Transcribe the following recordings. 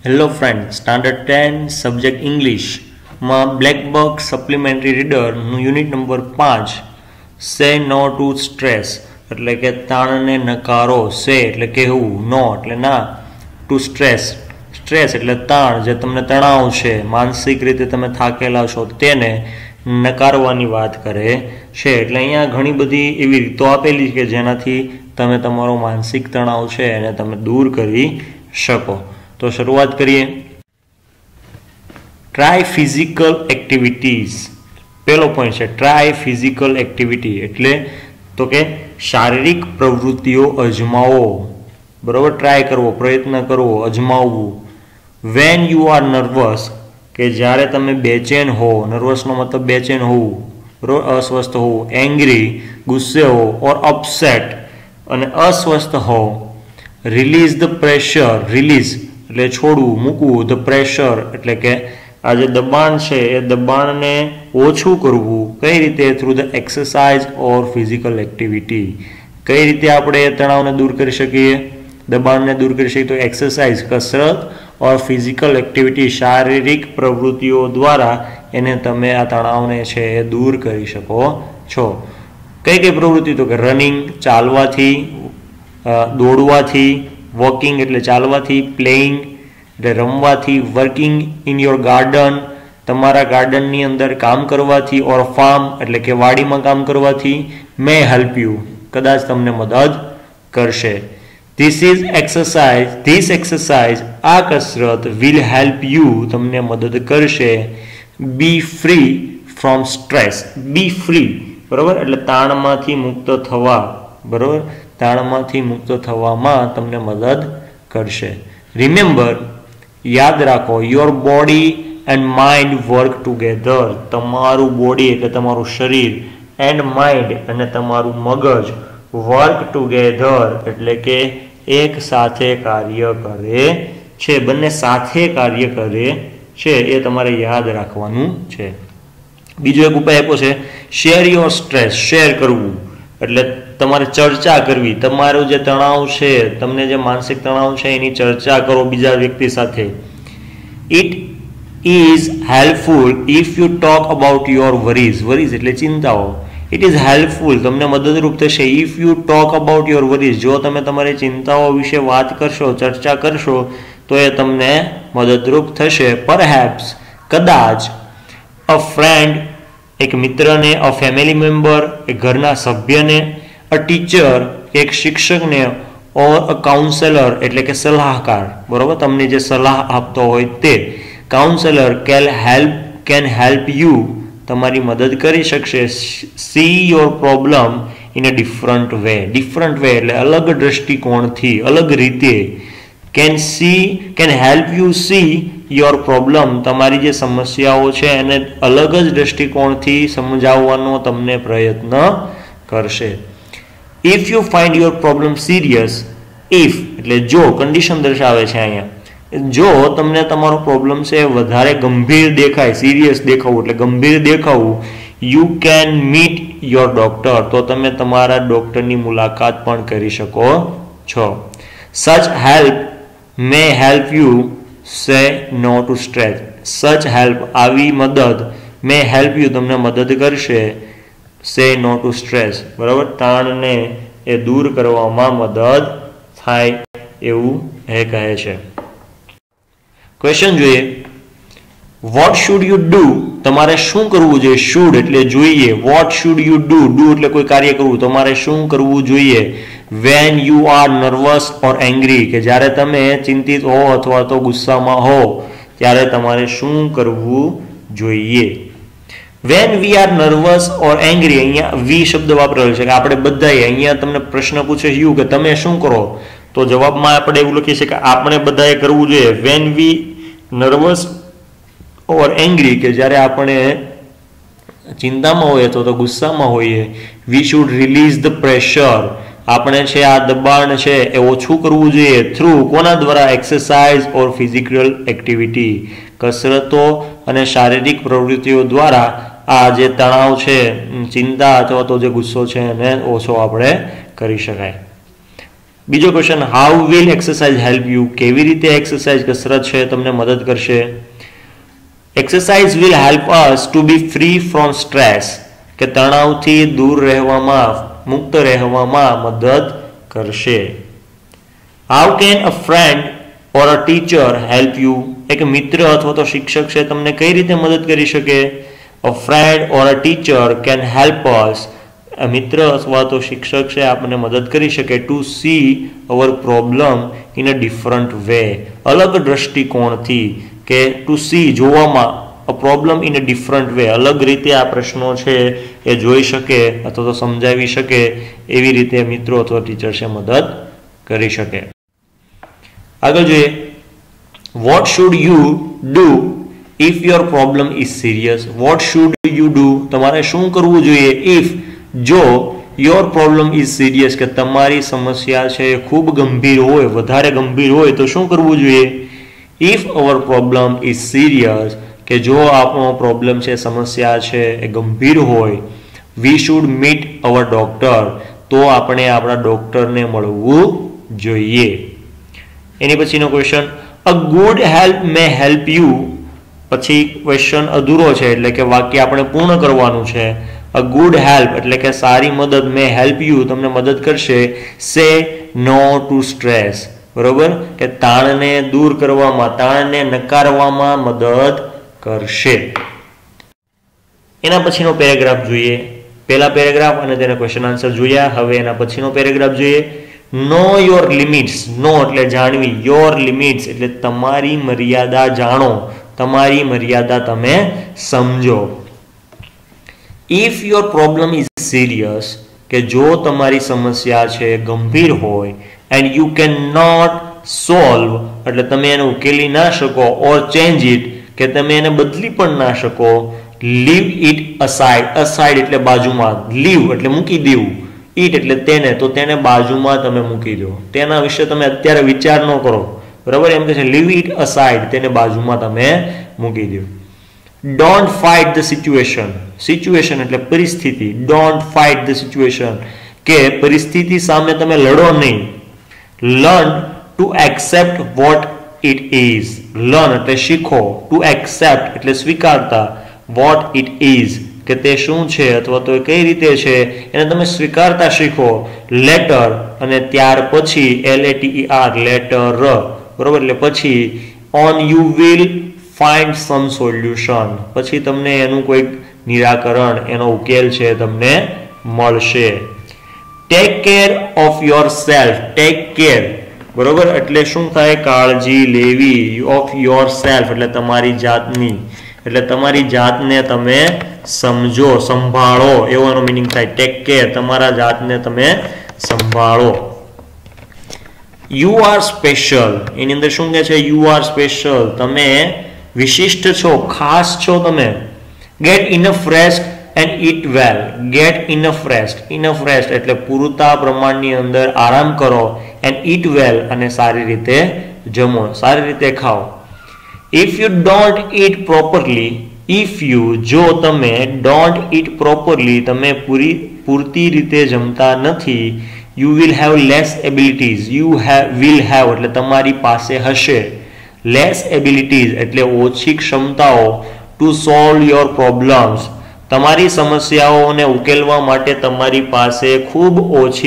Hello friend, standard 10 subject ઇંગ્લિશમાં Black Buck supplementary રીડરનું unit number 5 say no to stress એટલે કે તાણને નકારો. સે એટલે કહેવું, નો એટલે ના, ટુ સ્ટ્રેસ સ્ટ્રેસ એટલે તાણ, જે તમને તણાવ છે, માનસિક રીતે તમે થાકેલા છો તેને નકારવાની વાત કરે છે. એટલે અહીંયા ઘણી બધી એવી રીતો આપેલી છે કે જેનાથી તમે તમારો માનસિક તણાવ છે એને તમે દૂર કરી શકો. તો શરૂઆત કરીએ. Try physical activities. પહેલો પોઈન્ટ છે ટ્રાય ફિઝિકલ એક્ટિવિટી એટલે તો કે શારીરિક પ્રવૃત્તિઓ અજમાવો. બરોબર, ટ્રાય કરવો, પ્રયત્ન કરવો, અજમાવવું. વેન યુ આર નર્વસ કે જ્યારે તમે બેચેન હો, નર્વસનો મતલબ બેચેન હોવું, બરોબર, અસ્વસ્થ હોવું. એંગ્રી ગુસ્સે હો, ઓર અપસેટ અને અસ્વસ્થ હો. રિલીઝ ધ પ્રેશર, રિલીઝ એટલે છોડવું, મૂકવું. ધ પ્રેશર એટલે કે આ જે દબાણ છે એ દબાણને ઓછું કરવું. કઈ રીતે? Through the exercise or physical activity. કઈ રીતે આપણે એ તણાવને દૂર કરી શકીએ, દબાણને દૂર કરી શકીએ? તો એક્સરસાઇઝ, કસરત, ઓર ફિઝિકલ એક્ટિવિટી, શારીરિક પ્રવૃત્તિઓ દ્વારા એને તમે આ તણાવને છે એ દૂર કરી શકો છો. કઈ કઈ પ્રવૃત્તિ? તો કે રનિંગ ચાલવાથી, દોડવાથી, વોકિંગ એટલે ચાલવાથી, પ્લેઇંગ એટલે રમવાથી, વર્કિંગ ઇન યોર ગાર્ડન તમારા ગાર્ડનની અંદર કામ કરવાથી, ઓર ફાર્મ એટલે કે વાડીમાં કામ કરવાથી. મે હેલ્પ યુ કદાચ તમને મદદ કરશે. ધીસ એક્સરસાઇઝ આ કસરત વિલ હેલ્પ યુ તમને મદદ કરશે. Be free from stress. Be free, બરોબર, એટલે તાણમાંથી મુક્ત થવા, બરોબર, તાણમાંથી મુક્ત થવામાં તમને મદદ કરશે. રિમેમ્બર યાદ રાખો, your body and mind work together. તમારું બોડી એટલે તમારું શરીર, એન્ડ માઇન્ડ અને તમારું મગજ, વર્ક ટુગેધર એટલે કે એક સાથે કાર્ય કરે છે. બંને સાથે કાર્ય કરે છે એ તમારે યાદ રાખવાનું છે. બીજો એક ઉપાય આપ્યો છે શેર યોર સ્ટ્રેસ. શેર કરવું એટલે તમારે ચર્ચા કરવી. તમારું જે તણાવ છે, તમને જે માનસિક તણાવ છે એની ચર્ચા કરો બીજા વ્યક્તિ સાથે. It is helpful if you talk about your worries. Worries એટલે ચિંતાઓ. ઇટ ઇઝ હેલ્પફુલ તમને મદદરૂપ થશે. If you talk about your worries જો તમે તમારી ચિંતાઓ વિશે વાત કરશો, ચર્ચા કરશો તો એ તમને મદદરૂપ થશે. પરહેપ્સ કદાચ, અ ફ્રેન્ડ એક મિત્રને, અ ફેમિલી મેમ્બર એક ઘરના સભ્યને, અ ટીચર એક શિક્ષકને, ઓર અ કાઉન્સેલર એટલે કે સલાહકાર, બરોબર, તમને જે સલાહ આપતો હોય તે. કાઉન્સેલર કેન હેલ્પ યુ તમારી મદદ કરી શકશે. See your problem in a different way. Different way એટલે અલગ દ્રષ્ટિકોણથી, અલગ રીતે. Can help you see your problem તમારી જે સમસ્યાઓ છે એને અલગ જ દ્રષ્ટિકોણથી સમજાવવાનો તમને પ્રયત્ન કરશે. If you find your problem serious. If એટલે જો, કન્ડિશન દર્શાવે છે અહીંયા. જો તમને તમારો પ્રોબ્લેમ છે વધારે ગંભીર દેખાય, સિરિયસ દેખાવું એટલે ગંભીર દેખાવું, you can meet your doctor તો તમે તમારા ડોક્ટરની મુલાકાત પણ કરી શકો છો. સચ help may help you say no to stress. Such help આવી મદદ, મે હેલ્પ યુ તમને મદદ કરશે. સે નો ટુ સ્ટ્રેસ, બરાબર, તાણને એ દૂર કરવામાં મદદ થાય એવું એ કહે છે. ક્વેશ્ચન જોઈએ. વોટ શુડ યુ ડુ તમારે શું કરવું જોઈએ? શુડ એટલે જોઈએ. What should you do? Do એટલે કોઈ કાર્ય કરવું. તમારે શું કરવું જોઈએ? When you are nervous or angry કે જ્યારે તમે ચિંતિત હો અથવા તો ગુસ્સામાં હો ત્યારે તમારે શું કરવું જોઈએ? When we are nervous or angry, અહીંયા વી શબ્દ વાપરેલો છે કે આપણે બધાએ. અહીંયા તમને પ્રશ્ન પૂછે યુ કે તમે શું કરો, તો જવાબમાં આપણે એવું લખીએ છીએ કે આપણે બધાએ કરવું જોઈએ. When we nervous or angry કે જ્યારે આપણે ચિંતામાં હોઈએ તો ગુસ્સામાં હોઈએ. We should release the pressure આપણે છે આ દબાણ છે એ ઓછું કરવું જોઈએ. થ્રુ કોના દ્વારા? એક્સરસાઇઝ ઓર ફિઝિકલ એક્ટિવિટી કસરતો અને શારીરિક પ્રવૃત્તિઓ દ્વારા આ જે તણાવ છે, ચિંતા અથવા તો જે ગુસ્સો છે એને ઓછો આપણે કરી શકાય. બીજો question, how will exercise help you? કેવી રીતે એક્સરસાઇઝ કસરત છે તમને મદદ કરશે? Exercise will help us to be free from stress, કે તણાવથી દૂર રહેવામાં, મુક્ત રહેવામાં મદદ કરશે. How can a friend or a teacher help you? એક મિત્ર અથવા તો શિક્ષક છે તમને કઈ રીતે મદદ કરી શકે? A friend or a teacher can help us, મિત્ર અથવા તો શિક્ષક છે આપણને મદદ કરી શકે to see our problem in a different way, અલગ દ્રષ્ટિકોણથી, કે ટુ સી જોવામાં, a problem in a different way, અલગ રીતે આ પ્રશ્નો છે એ જોઈ શકે અથવા તો સમજાવી શકે, એવી રીતે મિત્રો અથવા ટીચર છે મદદ કરી શકે. આગળ જોઈએ, what should you do if your problem is serious? What should you do, તમારે શું કરવું જોઈએ? ઇફ, જો યોર પ્રોબ્લેમ ઇઝ સિરિયસ, કે તમારી સમસ્યા છે ખૂબ ગંભીર હોય, વધારે ગંભીર હોય તો શું કરવું જોઈએ? If our problem is serious, કે જો આપણો પ્રોબ્લેમ છે, સમસ્યા છે એ ગંભીર હોય, we should meet our doctor, તો આપણે આપણા ડોક્ટરને મળવું જોઈએ. એની પછીનો question, a good help may help you. પછી ક્વેશ્ચન અધૂરો છે, એટલે કે વાક્ય આપણે પૂર્ણ કરવાનું છે. અ ગુડ હેલ્પ એટલે કે સારી મદદ, મે હેલ્પ યુ તમને મદદ કરશે. સે નો ટુ સ્ટ્રેસ, બરોબર, કે તાણને દૂર કરવામાં, તાણને નકારવામાં મદદ કરશે. એના પછીનો પેરેગ્રાફ જોઈએ. પહેલા પેરેગ્રાફ અને તેના ક્વેશ્ચન આન્સર જોયા. હવે એના પછીનો પેરેગ્રાફ જોઈએ. નો યોર લિમિટ્સ, નો એટલે જાણવી, યોર લિમિટ્સ એટલે તમારી મર્યાદા જાણો, તમારી મર્યાદા તમે સમજો. If your problem is serious, કે જો તમારી સમસ્યા છે ગંભીર હોય, and you can not solve એટલે તમે એને ઉકેલી ના શકો, ઓર ચેન્જ ઇટ કે તમે એને બદલી પણ ના શકો, લીવ ઇટ અસાઇડ, અસાઇડ એટલે બાજુમાં, લીવ એટલે મૂકી દેવું, ઇટ એટલે તેને, તો તેને બાજુમાં તમે મૂકી દો, તેના વિશે તમે અત્યારે વિચાર ન કરો, બરાબર, એમ કે છે લીવ ઇટ અસાઇડ, તેને બાજુમાં તમે મૂકી દો. Don't fight the situation, situation એટલે પરિસ્થિતિ, ડોન્ટ ફાઇટ ધ સિચ્યુએશન કે પરિસ્થિતિ સામે તમે લડો નહીં. Learn to accept what it is, learn એટલે શીખો, ટુ એક્સેપ્ટ એટલે સ્વીકારતા, વોટ ઇટ ઇઝ કે તે શું છે અથવા તો કઈ રીતે છે એને તમે સ્વીકારતા શીખો. લેટર અને ત્યાર પછી LATER, લેટર, બરોબર, એટલે પછી on you will find some solution, પછી તમને એનું કોઈ નિરાકરણ, એનો ઉકેલ છે તમને મળશે. Take care of yourself, take care, બરોબર, એટલે શું થાય? કાળજી લેવી. ઓફ યોર સેલ્ફ એટલે તમારી જાતની, એટલે તમારી જાતને તમે સમજો, સંભાળો, એવો એનો મિનિંગ થાય. ટેક કેર, તમારા જાતને તમે સંભાળો. યુ આર સ્પેશિયલ, એની અંદર શું કહે છે? યુ આર સ્પેશિયલ, તમે વિશિષ્ટ છો, ખાસ છો તમે. Get enough rest and eat well, get enough rest, enough rest એટલે પૂરતા પ્રમાણની અંદર આરામ કરો, એન્ડ ઇટ વેલ અને સારી રીતે જમો, સારી રીતે ખાઓ. If you don't eat properly, if you જો તમે, ડોન્ટ ઇટ પ્રોપરલી તમે પૂરતી રીતે જમતા નથી, you will have less abilities, you will have એટલે તમારી પાસે હશે, લેસ એબિલિટીઝ એટલે ઓછી ક્ષમતાઓ, ટુ સોલ્વ યોર પ્રોબ્લેમ્સ તમારી સમસ્યાઓને ઉકેલવા માટે તમારી પાસે ખૂબ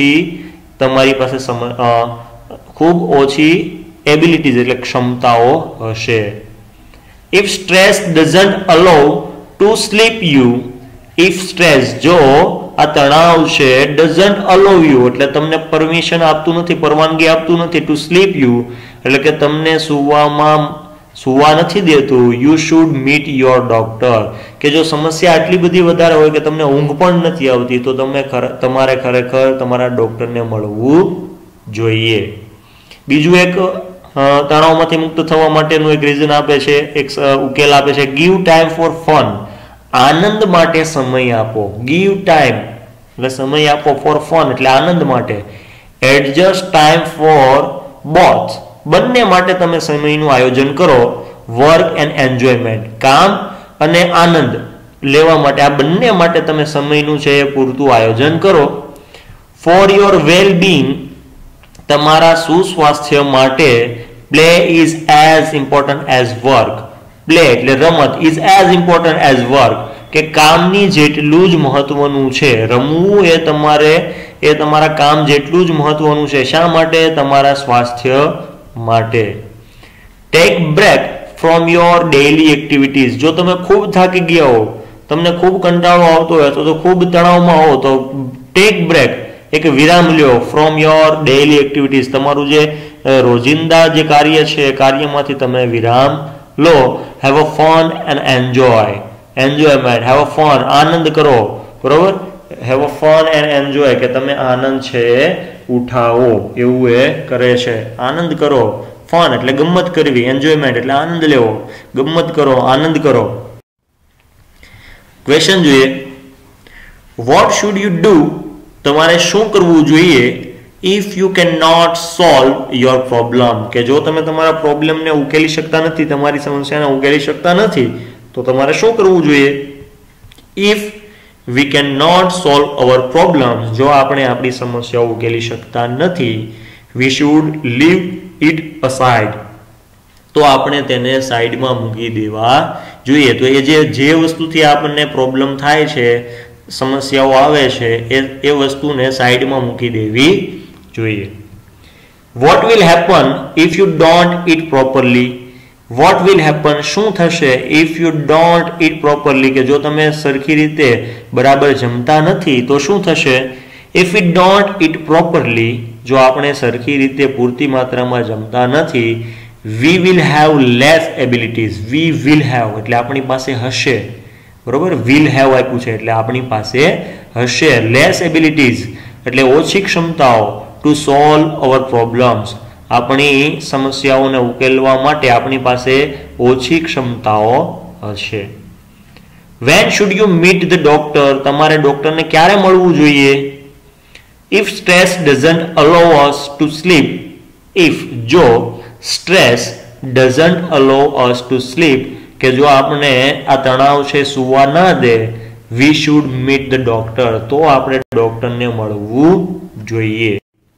ઓછી એબિલિટીઝ એટલે ક્ષમતાઓ હશે. If stress doesn't allow to sleep you, if stress જો આ તણાવ છે, ડઝન્ટ અલાઉ યુ એટલે તમને પરમિશન આપતું નથી, પરવાનગી આપતું નથી, ટુ સ્લીપ યુ એટલે કે તમને સુવા નથી દેતું, you should meet your doctor કે જો સમસ્યા આટલી બધી વધારે હોય કે તમને ઊંઘ પણ નથી આવતી તો તમારે ખરેખર તમારા ડોક્ટરને મળવું જોઈએ. બીજું એક તણાવમાંથી મુક્ત થવા માટેનું એક રીઝન આપે છે, એક ઉકેલ આપે છે, ગીવ ટાઈમ ફોર ફન, આનંદ માટે સમય આપો. ગીવ ટાઈમ એટલે સમય આપો, ફોર ફન એટલે આનંદ માટે. એડજસ્ટ ટાઈમ ફોર બોથ, બંને માટે તમે સમયનું આયોજન કરો. વર્ક એન્ડ એન્જોયમેન્ટ, કામ અને આનંદ લેવા માટે, આ બંને માટે તમે સમયનું છે એ પૂરતું આયોજન કરો. ફોર યોર વેલ બીંગ, તમારા સુસ્વાસ્થ્ય માટે play is as important as work. Play એટલે રમત is as important as work, કે કામની જેટલું જ મહત્વનું છે. રમવું એ તમારા કામ જેટલું જ મહત્વનું છે. શા માટે? તમારા સ્વાસ્થ્ય માટે. Take break from your daily activities. જો તમે ખૂબ થાકી ગયા હો, તમને ખૂબ કંટાળો આવતો હોય તો ખૂબ તણાવમાં હો, તો ટેક બ્રેક, એક વિરામ લ્યો ફ્રોમ યોર ડેઇલી એક્ટિવિટીઝ. તમારું જે રોજિંદા જે કાર્ય છે કાર્યમાંથી તમે વિરામ લો. Have a fun and enjoy. Enjoyment, have a fun, આનંદ કરો. બરોબર, have a fun and enjoy, કે તમે આનંદ છે ઉઠાવો, એવું એ કરે છે. આનંદ કરો. ફન એટલે ગમત કરવી, એન્જોયમેન્ટ એટલે આનંદ લેવો. ગમત કરો, આનંદ કરો. ક્વેશ્ચન જોઈએ, વોટ શુડ યુ ડુ? તમારે શું કરવું જોઈએ? If you can not solve your problem, કે જો તમે તમારા પ્રોબ્લેમને ઉકેલી શકતા નથી, તમારી સમસ્યાને ઉકેલી શકતા નથી, તો તમારે શું કરવું જોઈએ? If we can not solve our problems, જો આપણે આપણી સમસ્યાઓ ઉકેલી શકતા નથી, we should leave it aside, તો આપણે તેને સાઈડમાં મૂકી દેવા જોઈએ. તો એ જે વસ્તુથી આપણને પ્રોબ્લેમ થાય છે, સમસ્યાઓ આવે છે, એ વસ્તુને સાઈડમાં મૂકી દેવી જોઈએ. What will happen if you don't eat properly? What will happen, શું થશે? If you don't eat properly, કે જો તમે સરખી રીતે બરાબર જમતા નથી તો શું થશે? If you don't eat properly, જો આપણે સરખી રીતે પૂરતી માત્રામાં જમતા નથી, we will have less abilities. We will have એટલે આપણી પાસે હશે. બરોબર, વિલ હેવ આપ્યું છે એટલે આપણી પાસે હશે. લેસ એબિલિટીઝ એટલે ઓછી ક્ષમતાઓ. ટુ સોલ્વ અવર પ્રોબ્લેમ્સ, આપણી સમસ્યાઓને ઉકેલવા માટે આપણી પાસે ઓછી ક્ષમતાઓ હશે. When should you meet the doctor? તમારે ડોક્ટરને ક્યારે મળવું જોઈએ? If stress doesn't allow us to sleep. If, જો stress doesn't allow us to sleep, કે જો આપણે આ તણાવ છે સુવા ના દે, we should meet the doctor, તો આપણે ડોક્ટરને મળવું જોઈએ.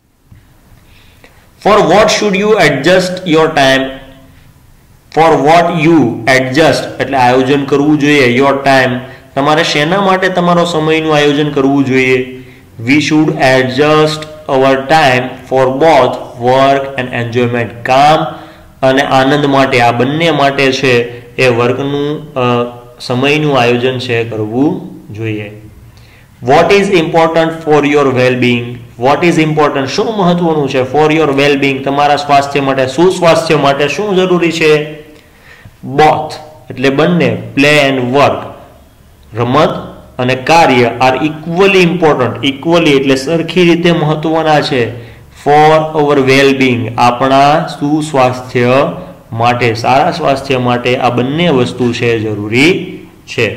For what should you adjust your time? For what you adjust એટલે આયોજન કરવું જોઈએ. યોર ટાઈમ, તમારે શેના માટે તમારો સમયનું આયોજન કરવું જોઈએ? We should adjust our time for both work and enjoyment. કામ અને આનંદ માટે, આ બંને માટે છે એ વર્કનું સમયનું આયોજન છે કરવું જોઈએ. What is important for your wellbeing? What is important, શું મહત્વનું છે? ફોર યોર વેલબિંગ, તમારા સ્વાસ્થ્ય માટે, સુસ્વાસ્થ્ય માટે શું જરૂરી છે? બોથ એટલે બંને. પ્લે એન્ડ વર્ક, રમત અને કાર્ય આર ઇક્વલી ઇમ્પોર્ટન્ટ. ઇક્વલી એટલે સરખી રીતે મહત્વના છે. ફોર અવર વેલબિંગ, આપણા સુસ્વાસ્થ્ય માટે, સારા સ્વાસ્થ્ય માટે આ બંને વસ્તુ છે જરૂરી છે.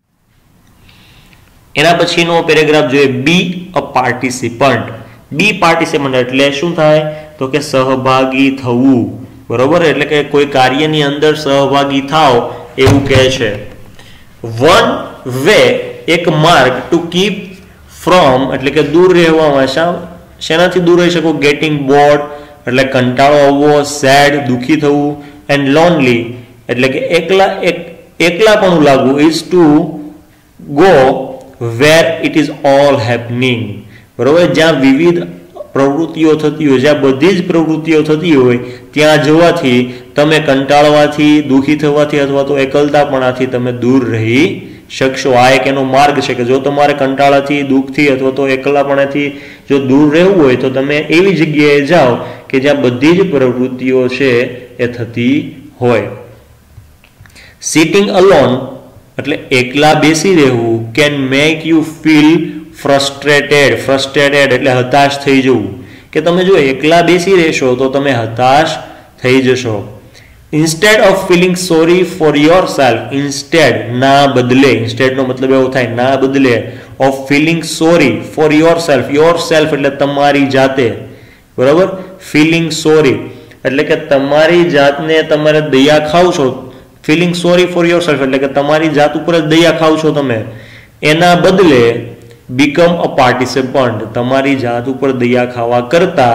એના પછીનો પેરેગ્રાફ જોઈએ, બી અ પાર્ટિસિપન્ટ. બી પાર્ટિસિપન્ટ એટલે શું થાય? તો કે સહભાગી થવું. બરોબર, એટલે કે કોઈ કાર્યની અંદર સહભાગી થાવ એવું કહે છે. વન વે, એક માર્ગ, ટુ કીપ ફ્રોમ એટલે કે દૂર રહેવામાં. શેનાથી દૂર રહી શકો? ગેટિંગ બોર્ડ એટલે કંટાળો આવવો, સેડ દુઃખી થવું, એન્ડ લોનલી એટલે કે એકલાપણું લાગવું, is to go where it is all happening. બરોબર, જ્યાં વિવિધ પ્રવૃત્તિઓ થતી હોય, જ્યાં બધી જ પ્રવૃત્તિઓ થતી હોય ત્યાં જવાથી તમે કંટાળવાથી, દુઃખી થવાથી અથવા તો એકલતાપણાથી તમે દૂર રહી શકશો. આ એક એનો માર્ગ છે કે જો તમારે કંટાળાથી, દુઃખથી અથવા તો એકલાપણાથી જો દૂર રહેવું હોય તો તમે એવી જગ્યાએ જાઓ કે જ્યાં બધી જ પ્રવૃત્તિઓ છે એ થતી હોય. સિટિંગ અલોન એટલે એકલા બેસી રહેવું, can make you feel frustrated. Frustrated એટલે હતાશ થઈ જવું, કે તમે જો એકલા બેસી રહેશો તો તમે હતાશ થઈ જશો. Instead of feeling sorry for yourself, instead ના બદલે, ઇન્સ્ટેડ નો મતલબ એવો થાય ના બદલે, of feeling sorry for yourself. Yourself એટલે તમારી જાતે. બરાબર, ફીલિંગ સોરી એટલે કે તમારી જાતને તમારે દયા ખાવ છો. Feeling sorry for yourself એટલે કે તમારી જાત ઉપર જ દયા ખાવ છો તમે. એના બદલે બીકમ અ પાર્ટિસિપન્ટ, તમારી જાત ઉપર દયા ખાવા કરતા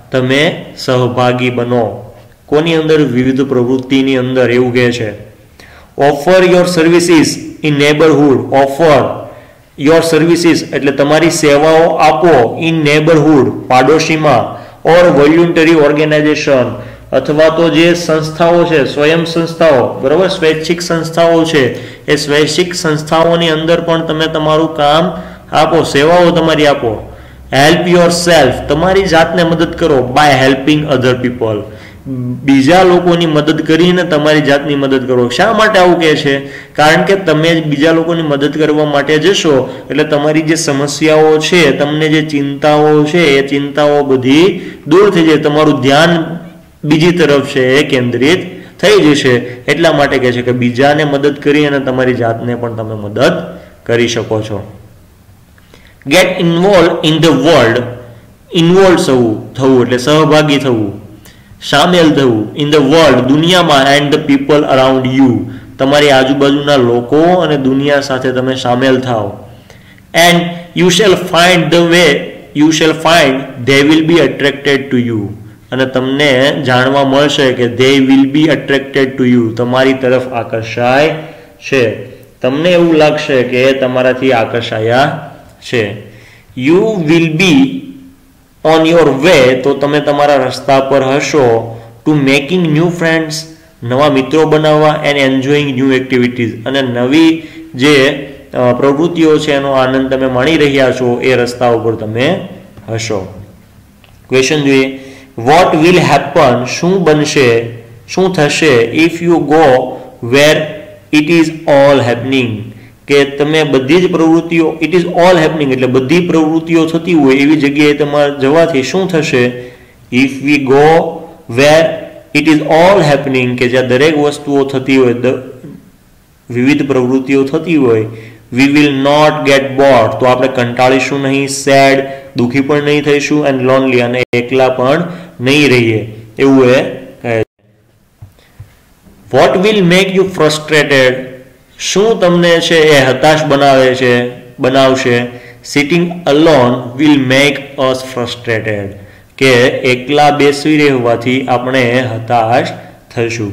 તમે સહભાગી બનો. કોની અંદર? વિવિધ પ્રવૃત્તિની અંદર. એવું કહે છે. Offer your services in neighbourhood. Offer your services એટલે તમારી સેવાઓ આપો ઇન નેબરહુડ પાડોશીમાં, ઓર વોલ્યુન્ટરી ઓર્ગેનાઇઝેશન અથવા તો જે સંસ્થાઓ છે, સ્વયં સંસ્થાઓ, બરાબર, સ્વૈચ્છિક સંસ્થાઓ છે, એ સ્વૈચ્છિક સંસ્થાઓની અંદર પણ તમે તમારું કામ આપો, સેવાઓ તમારી આપો. હેલ્પ યોર સેલ્ફ, તમારી જાતને મદદ કરો બાય હેલ્પિંગ અધર પીપલ, બીજા લોકોની મદદ કરીને તમારી જાતની મદદ કરો. શા માટે આવું કહે છે? કારણ કે તમે બીજા લોકોની મદદ કરવા માટે જશો એટલે તમારી જે સમસ્યાઓ છે, તમને જે ચિંતાઓ છે, એ ચિંતાઓ બધી દૂર થઈ જાય, તમારું ધ્યાન બીજી તરફ છે એ કેન્દ્રિત થઈ જશે. એટલા માટે કહે છે કે બીજાને મદદ કરી અને તમારી જાતને પણ તમે મદદ કરી શકો છો. Get involve in the world. Involve થવું એટલે સહભાગી થવું, સામેલ થવું. ઇન ધ વર્લ્ડ દુનિયામાં, and the people around you, તમારી આજુબાજુના લોકો અને દુનિયા સાથે તમે સામેલ થાઓ. And you shall find the way, you shall find they will be attracted to you, અને તમને જાણવા મળશે કે they will be attracted to you, તમારી તરફ આકર્ષાય છે. તમને એવું લાગશે કે તમારાથી આકર્ષાયા છે. You will be on your way, તો તમે તમારા રસ્તા પર હશો. ટુ મેકિંગ ન્યૂ ફ્રેન્ડ્સ, નવા મિત્રો બનાવવા. એન્ડ એન્જોઈંગ ન્યૂ એક્ટિવિટીઝ, અને નવી જે પ્રવૃત્તિઓ છે એનો આનંદ તમે માણી રહ્યા છો એ રસ્તા ઉપર તમે હશો. ક્વેશ્ચન જોઈએ. વોટ વિલ હેપન, શું બનશે, શું થશે, if you go where it is all happening, કે તમે બધી જ પ્રવૃત્તિઓ, ઇટ ઇઝ ઓલ હેપનિંગ એટલે બધી પ્રવૃત્તિઓ થતી હોય એવી જગ્યાએ તમારે જવાથી શું થશે? If we go where it is all happening, કે જ્યાં દરેક વસ્તુઓ થતી હોય, વિવિધ પ્રવૃત્તિઓ થતી હોય. We will not get bored, તો આપણે કંટાળીશું નહીં. સેડ, દુઃખી પણ નહીં થઈશું. એન્ડ લોનલી, અને એકલા પણ નહીં રહીએ, એવું એ કહે છે. What will make you frustrated, શું તમને છે એ હતાશ બનાવશે. Sitting alone will make us frustrated, કે એકલા બેસી રહેવાથી આપણે હતાશ થશું.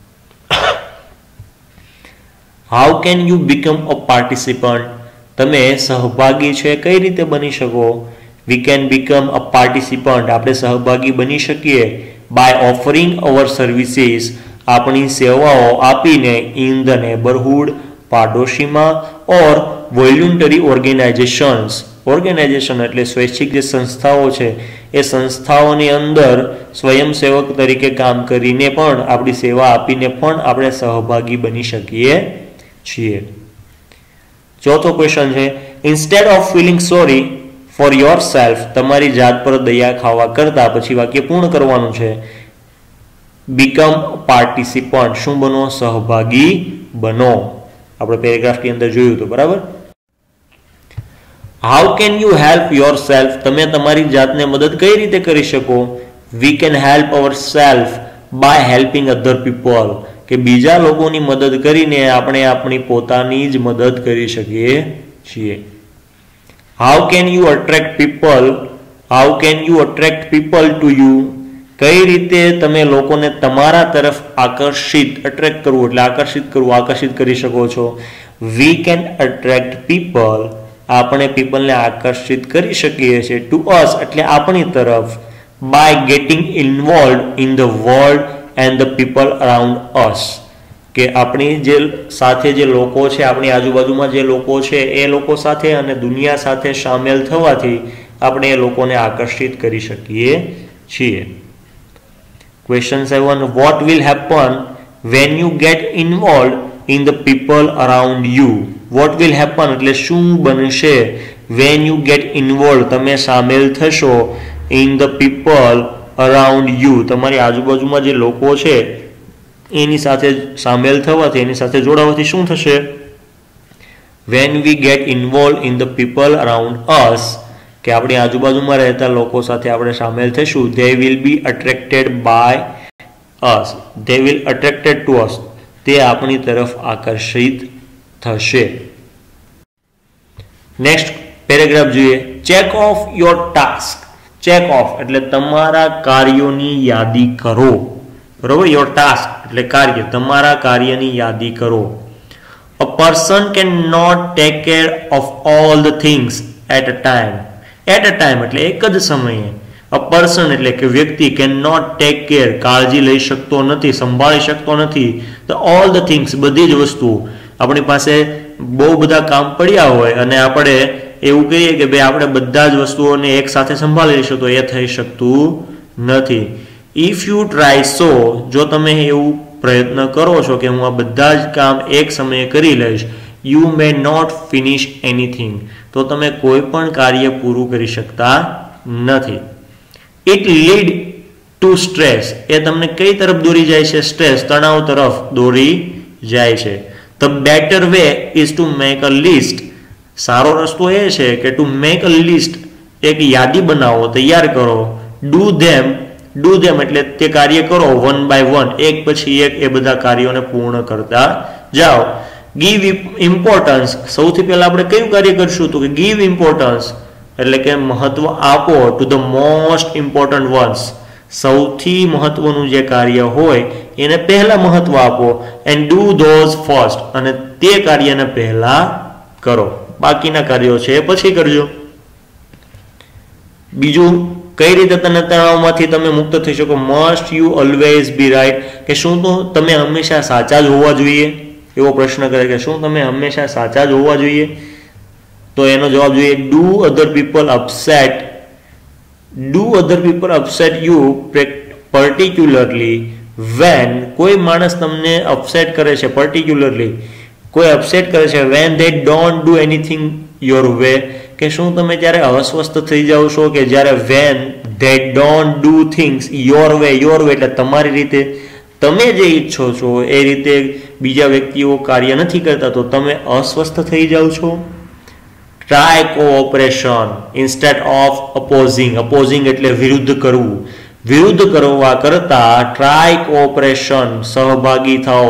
How can you become a participant, તમે સહભાગી છે કઈ રીતે બની શકો? We can become a participant, આપણે સહભાગી બની શકીએ બાય ઓફરિંગ અવર સર્વિસીસ, આપણી સેવાઓ આપીને. ઇન ધ નેબરહુડ, પાડોશીમાં. ઓર વોલ્યુન્ટરી ઓર્ગેનાઇઝેશન્સ, ઓર્ગેનાઇઝેશન એટલે સ્વૈચ્છિક જે સંસ્થાઓ છે એ સંસ્થાઓની અંદર સ્વયંસેવક તરીકે કામ કરીને પણ, આપણી સેવા આપીને પણ આપણે સહભાગી બની શકીએ છીએ. ચોથો ક્વેશ્ચન છે. Instead of feeling sorry for yourself, તમારી જાત પર દયા ખાવા કરતા, પછી વાક્ય પૂર્ણ કરવાનું છે. બીકમ પાર્ટિસિપન્ટ, શું બનો? સહભાગી બનો. આપણે પેરેગ્રાફની અંદર જોયું હતું, બરાબર. How can you help yourself, તમે તમારી જાતને મદદ કઈ રીતે કરી શકો? We can help ourself by helping other people, કે બીજા લોકોની મદદ કરીને આપણે આપણી પોતાની જ મદદ કરી શકીએ છીએ. How can you attract people, how can you attract people to you, કઈ રીતે તમે લોકોને તમારા તરફ આકર્ષિત, અટ્રેક્ટ કરવું એટલે આકર્ષિત કરવું, આકર્ષિત કરી શકો છો. વી કેન અટ્રેક્ટ પીપલ, આપણે પીપલને આકર્ષિત કરી શકીએ છીએ. ટુ અસ એટલે આપણી તરફ. By getting involve in the world and the people around us, કે આપણી જે સાથે જે લોકો છે, આપણી આજુબાજુમાં જે લોકો છે એ લોકો સાથે અને દુનિયા સાથે સામેલ થવાથી આપણે એ લોકોને આકર્ષિત કરી શકીએ છીએ. Question 7. What will happen when you get involved in the people around you? What will happen એટલે શું બનશે? When you get involved, તમે સામેલ થશો. In the people around you, તમારી આજુબાજુમાં જે લોકો છે એની સાથે સામેલ થવાથી, એની સાથે જોડાવાથી શું થશે? When we get involved in the people around us, કે આપણી આજુબાજુમાં રહેતા લોકો સાથે આપણે સામેલ થશું. They will be attracted by us, they will attracted to us, તે આપણી તરફ આકર્ષિત થશે. નેક્સ્ટ પેરેગ્રાફ જોઈએ. Check off your task, check off એટલે તમારા કાર્યોની યાદી કરો, બરોબર. યોર ટાસ્ક એટલે કાર્ય, તમારા કાર્યની યાદી કરો. A person cannot take care of all the things at a time. At a time એટલે એક જ સમયે. A person એટલે કે વ્યક્તિ કેન નોટ ટેક કેર કાળજી લઈ શકતો નથી, સંભાળી શકતો નથી. તો ઓલ ધ થિંગ્સ બધી જ વસ્તુઓ. આપણી પાસે બહુ બધા કામ પડ્યા હોય અને આપણે એવું કહીએ કે ભાઈ આપણે બધા જ વસ્તુઓને એક સાથે સંભાળી લઈશું, તો એ થઈ શકતું નથી. ઇફ યુ ટ્રાય સો, જો તમે એવું પ્રયત્ન કરો છો કે હું આ બધા જ કામ એક સમયે કરી લઈશ, you may not finish anything, તો તમે કોઈ પણ કાર્ય પૂરું કરી શકતા નથી. ઇટ લીડ ટુ સ્ટ્રેસ, એ તમને કઈ તરફ દોરી જાય છે? સ્ટ્રેસ, તણાવ તરફ દોરી જાય છે. The better way is to make a list, સારો રસ્તો એ છે કે ટુ મેક અ લિસ્ટ, એક યાદી બનાવો, તૈયાર કરો. ડુ ધેમ એટલે તે કાર્ય કરો, વન બાય વન, એક પછી એક એ બધા કાર્યોને પૂર્ણ કરતા જાઓ. ગીવ ઇમ્પોર્ટન્સ, સૌથી પહેલા આપણે કયું કાર્ય કરશું? તો કે ગીવ ઇમ્પોર્ટન્સ એટલે કે મહત્વ આપો to the most important ones, સૌથી મહત્વનું જે કાર્ય હોય એને પહેલા મહત્વ આપો. એન્ડ ડુ ધોઝ ફર્સ્ટ, અને તે કાર્યને પહેલા કરો, બાકીના કાર્યો છે પછી કરજો. બીજું, કઈ રીતે તણાવમાંથી તમે મુક્ત થઈ શકો? Must you always be right, કે શું તો તમે હંમેશા સાચા જ હોવા જોઈએ? એવો પ્રશ્ન કરે કે શું તમે હંમેશા સાચા જ હોવા જોઈએ? તો એનો જવાબ જોઈએ do other people upset you particularly when, કોઈ માણસ તમને અપસેટ કરે છે, પર્ટિક્યુલરલી કોઈ અપસેટ કરે છે, when they don't do anything your way, કે શું તમે જ્યારે અસ્વસ્થ થઈ જાઓ છો કે જ્યારે when they don't do things your way એટલે તમારી રીતે, તમે જે ઈચ્છો છો એ રીતે બીજા વ્યક્તિઓ કાર્ય નથી કરતા, તો તમે અસ્વસ્થ થઈ જાઓ છો. Try cooperation instead of opposing એટલે વિરુદ્ધ કરવું, વિરુદ્ધ કરવા કરતા ટ્રાય કોઓપરેશન, સહભાગી થાઓ,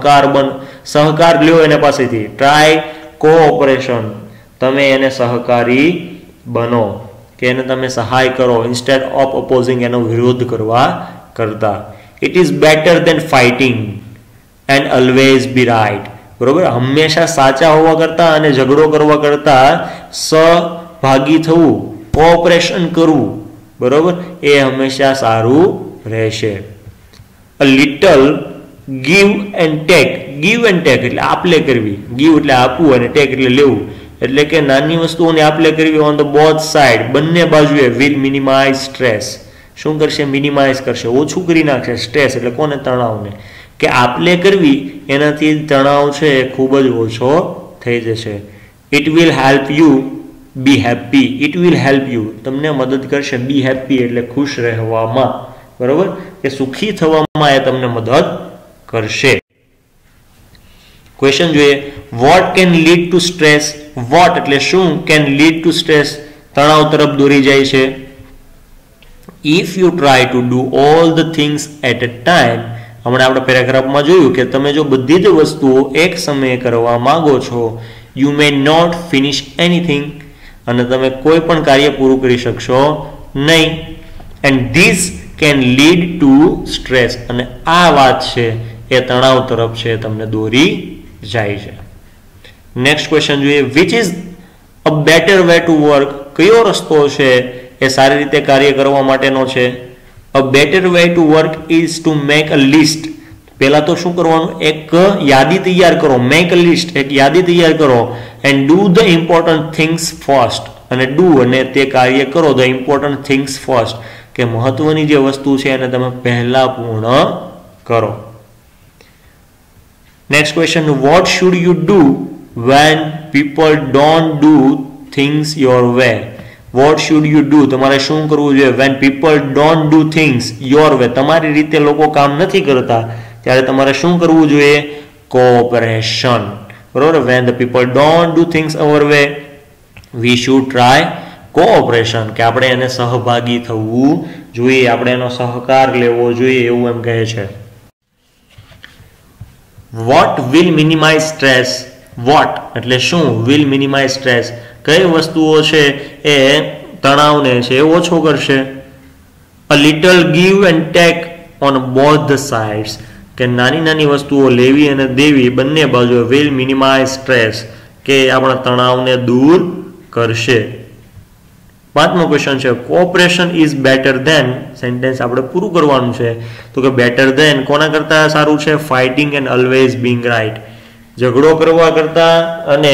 સહકાર લ્યો એને પાસેથી. ટ્રાય કોઓપરેશન, તમે એને સહકારી બનો કે એને તમે સહાય કરો, ઇન્સ્ટેડ ઓફ અપોઝિંગ એનો વિરોધ કરવા કરતા. It is better than fighting and always be right, બરોબર. હંમેશા સાચા હોવા કરતા અને ઝઘડો કરવા કરતા સહભાગી થવું, કોઓપરેશન કરવું, બરોબર, એ હંમેશા સારું રહેશે. A little give and take એટલે આપલે કરવી. ગીવ એટલે આપવું અને ટેક એટલે લેવું, એટલે કે નાની વસ્તુઓની આપલે કરવી ઓન ધ બોથ સાઇડ, બંને બાજુએ. વિલ મિનિમાઇઝ સ્ટ્રેસ, શું કરશે? મિનિમાઇઝ કરશે, ઓછું કરી નાખશે સ્ટ્રેસ એટલે કોને? તણાવને. કે આપલે કરવી એનાથી તણાવ છે એ ખૂબ જ ઓછો થઈ જશે. It will help you be happy, તમને મદદ કરશે. બી હેપી એટલે ખુશ રહેવામાં, બરોબર, કે સુખી થવામાં એ તમને મદદ કરશે. ક્વેશ્ચન જોઈએ, what can lead to stress? What એટલે શું, કેન લીડ ટુ સ્ટ્રેસ તણાવ તરફ દોરી જાય છે. If you try to do all the things at a time, હમણાં આપણે પેરેગ્રાફમાં જોયું કે તમે જો બધી જ વસ્તુઓ એક સમયે કરવા માંગો છો, you may not finish anything, અને તમે કોઈ પણ કાર્ય પૂરું કરી શકશો નહીં. And this can lead to stress, અને આ વાત છે એ તણાવ તરફ છે તમને દોરી જાય છે. નેક્સ્ટ ક્વેશ્ચન જોઈએ, which is a better way to work? કયો રસ્તો છે એ સારી રીતે કાર્ય કરવા માટેનો છે? A better way to work is to make a list. પહેલા તો શું કરવાનું? એક યાદી તૈયાર કરો. મેક અ લિસ્ટ, એક યાદી તૈયાર કરો. And do the important things first, અને ડુ અને તે કાર્ય કરો ધ ઇમ્પોર્ટન્ટ થિંગ્સ ફર્સ્ટ, કે મહત્વની જે વસ્તુ છે એને તમે પહેલા પૂર્ણ કરો. Next question, what should you do when people don't do things your way? What should you do, તમારે શું કરવું જોઈએ? When people don't do things your way, તમારી રીતે લોકો કામ નથી કરતા ત્યારે તમારે શું કરવું જોઈએ? કોઓપરેશન, બરોબર. When the people don't do things our way, we should try cooperation, કે આપણે એને સહભાગી થવું જોઈએ, આપણે એનો સહકાર લેવો જોઈએ, એવું એમ કહે છે. What will minimize stress? What એટલે શું? વિલ મિનિમાઇઝ સ્ટ્રેસ, કઈ વસ્તુઓ છે એ તણાવને છે એ ઓછો કરશે. A little give and take on both the sides, કે નાની નાની વસ્તુઓ લેવી અને દેવી બંને બાજુ વિલ મિનિમાઇઝ સ્ટ્રેસ, કે આપણા તણાવને દૂર કરશે. પાંચમો ક્વેશ્ચન છે cooperation is better than, sentence આપણે પૂરું કરવાનું છે. તો કે બેટર ધેન કોના કરતા સારું છે? Fighting and always being right, ઝઘડો કરવા કરતા અને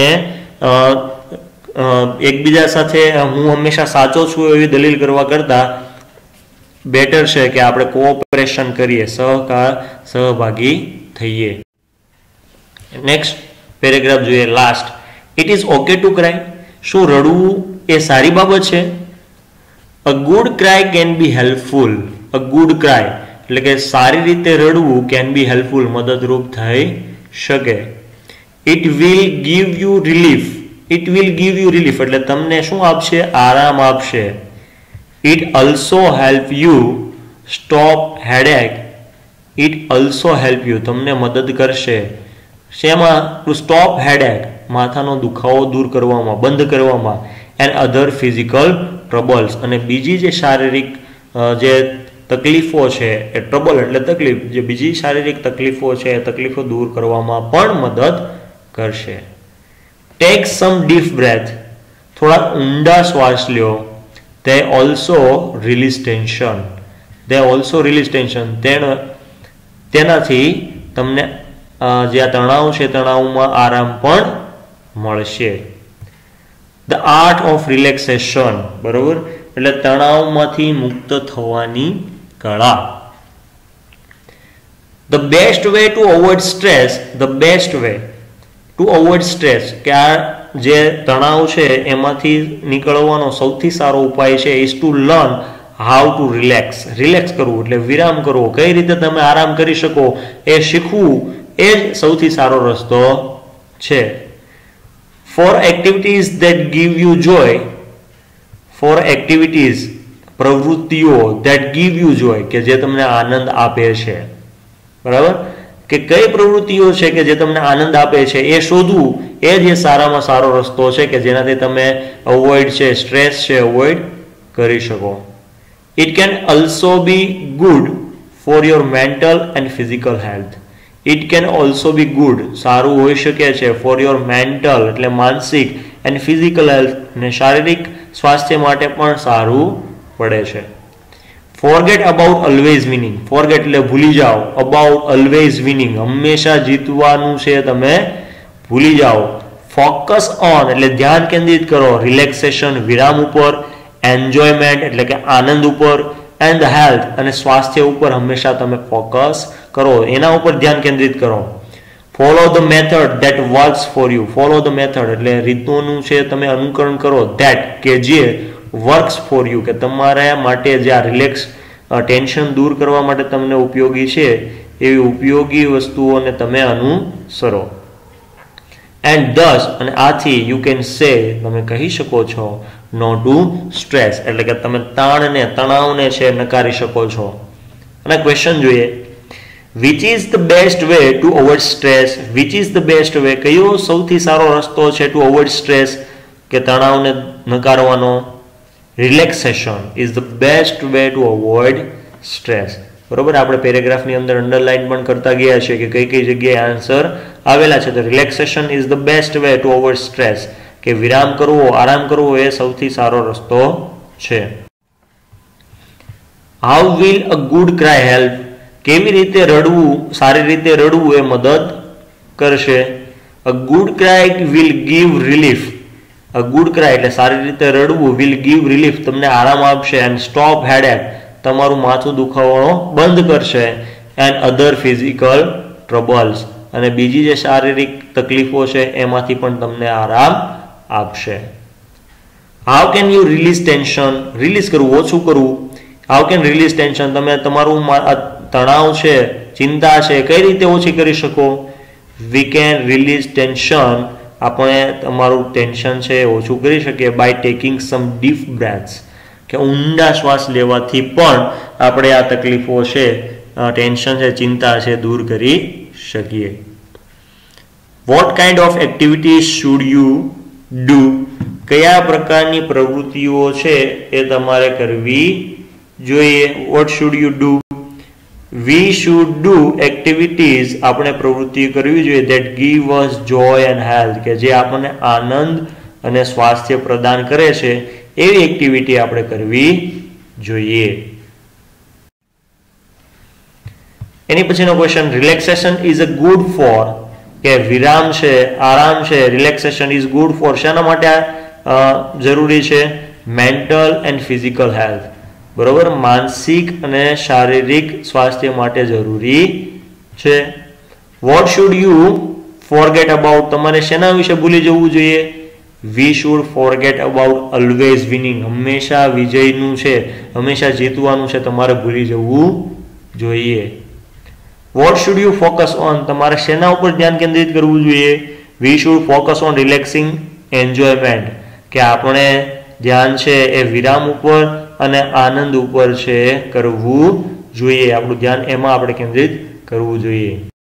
એકબીજા સાથે હું હંમેશા સાચો છું એવી દલીલ કરવા કરતા બેટર છે કે આપણે કોઓપરેશન કરીએ, સહભાગી થઈએ. નેક્સ્ટ પેરેગ્રાફ જોઈએ, last. It is okay to cry, શું રડવું એ સારી બાબત છે? A good cry can be helpful. A good cry એટલે કે સારી રીતે રડવું કેન બી હેલ્પફુલ, મદદરૂપ થઈ શકે. It will give you relief. It will give you relief એટલે તમને શું આપશે? આરામ આપશે. It also help you stop headache. It also help you તમને મદદ કરશે શેમાં? ટુ સ્ટોપ હેડેક, માથાનો દુખાવો દૂર કરવામાં, બંધ કરવામાં. એન્ડ અધર ફિઝિકલ ટ્રબલ્સ, અને બીજી જે શારીરિક જે તકલીફો છે એ ટ્રબલ એટલે તકલીફ, જે બીજી શારીરિક તકલીફો છે એ તકલીફો દૂર કરવામાં પણ મદદ કરશે. ટેક સમ ડીપ બ્રેથ, થોડા ઊંડા શ્વાસ લ્યો. they also release tension. they also release tension, તેનાથી તમને જે આ તણાવ છે તણાવમાં આરામ પણ મળશે. the art of relaxation, બરોબર, એટલે તણાવમાંથી મુક્ત થવાની કળા. the best way to avoid stress, the best way to avoid stress, કે આ જે તણાવ છે એમાંથી નીકળવાનો સૌથી સારો ઉપાય છે is to learn how to relax. Relax કરવું એટલે વિરામ કરવો, કઈ રીતે તમે આરામ કરી શકો એ શીખવું, એ જ સૌથી સારો રસ્તો છે. for activities that give you joy, for activities પ્રવૃત્તિઓ that give you joy કે જે તમને આનંદ આપે છે, બરાબર, કે કઈ પ્રવૃત્તિઓ છે કે જે તમને આનંદ આપે છે એ શોધવું, એ જ સારામાં સારો રસ્તો છે કે જેનાથી તમે અવોઇડ છે સ્ટ્રેસ છે અવોઇડ કરી શકો. It can also be good for your mental and physical health. It can also be good સારું હોઈ શકે છે ફોર યોર મેન્ટલ એટલે માનસિક એન્ડ ફિઝિકલ હેલ્થ અને શારીરિક સ્વાસ્થ્ય માટે પણ સારું પડે છે. Forget about always winning, forget એટલે ભૂલી જાઓ, અબાઉટ ઓલવેઝ વિનિંગ હંમેશા જીતવાનું છે તમે ભૂલી જાઓ. ફોકસ ઓન એટલે ધ્યાન કેન્દ્રિત કરો, રિલેક્સેશન વિરામ ઉપર, એન્જોયમેન્ટ એટલે કે આનંદ ઉપર, એન્ડ હેલ્થ અને સ્વાસ્થ્ય ઉપર હંમેશા તમે ફોકસ કરો, એના ઉપર ધ્યાન કેન્દ્રિત કરો. Follow the method that works for you, follow the method એટલે રીતોનું છે તમે અનુકરણ કરો, ધેટ કે જે વર્ક્સ ફોર યુ કે તમારા માટે જે આ રિલેક્સ ટેન્શન દૂર કરવા માટે તમને ઉપયોગી છે એવી ઉપયોગી વસ્તુઓને તમે અનુસરો. એન્ડ ધસ અને આથી યુ કેન સે તમે કહી શકો છો નો ટુ સ્ટ્રેસ એટલે કે તમે તાણને તણાવને છે નકારી શકો છો. અને ક્વેશ્ચન જોઈએ, which is the best way to avoid stress, which is the best way કયો સૌથી સારો રસ્તો છે ટુ અવોઇડ સ્ટ્રેસ કે તણાવને નકારવાનો? Relaxation is the best way to avoid stress. બરોબર, આપણે પેરેગ્રાફની અંદર અંડરલાઇન પણ કરતા ગયા છે કે કઈ કઈ જગ્યાએ આન્સર આવેલા છે. તો relaxation is the best way to avoid stress કે વિરામ કરવો, આરામ કરવો એ સૌથી સારો રસ્તો છે. How will a good cry help, કેવી રીતે રડવું, સારી રીતે રડવું એ મદદ કરશે. A good cry will give relief, a good cry એટલે સારી રીતે રડવું, વિલ ગીવ રિલીફ તમને આરામ આપશે, એન્ડ સ્ટોપ હેડેક તમારું માથું દુખાવાનો બંધ કરશે, એન્ડ અધર ફિઝિકલ ટ્રબલ્સ અને બીજી જે શારીરિક તકલીફો છે એમાંથી પણ તમને આરામ આપશે. How can you release tension, release કરવું ઓછું કરવું. હાઉ કેન રિલીઝ ટેન્શન તમે તમારું તણાવ છે ચિંતા છે કઈ રીતે ઓછી કરી શકો? વી કેન રિલીઝ ટેન્શન આપણે તમારું ટેન્શન છે ઓછું કરી શકીએ by taking some deep breaths કે ઊંડા શ્વાસ લેવાથી પણ આપણે આ તકલીફો છે ટેન્શન છે ચિંતા છે દૂર કરી શકીએ. What kind of activities should you do, કયા પ્રકારની પ્રવૃત્તિઓ છે એ તમારે કરવી જોઈએ. What should you do? We should do activities, આપણે પ્રવૃત્તિ કરવી જોઈએ that give us joy and health, કે જે આપણને આનંદ અને સ્વાસ્થ્ય પ્રદાન કરે છે એવી એક્ટિવિટી આપણે કરવી જોઈએ. એની પછીનો question, relaxation is a good for, કે વિરામ છે, આરામ છે, રિલેક્સેશન ઇઝ ગુડ ફોર શાના માટે જરૂરી છે? મેન્ટલ એન્ડ ફિઝિકલ હેલ્થ, બરોબર, માનસિક અને શારીરિક સ્વાસ્થ્ય માટે જરૂરી છે. What should you forget about, તમારે શેના વિશે ભૂલી જવું જોઈએ? We should forget about always winning, હંમેશા વિજયનું છે, હંમેશા જીતવાનું છે, તમારે ભૂલી જવું જોઈએ. What should you focus on, તમારે શેના ઉપર ધ્યાન કેન્દ્રિત કરવું જોઈએ? We should focus on relaxing enjoyment, કે આપણે ધ્યાન છે એ વિરામ ઉપર અને આનંદ ઉપર છે કરવું જોઈએ. આપણું ધ્યાન એમાં આપણે કેન્દ્રિત કરવું જોઈએ.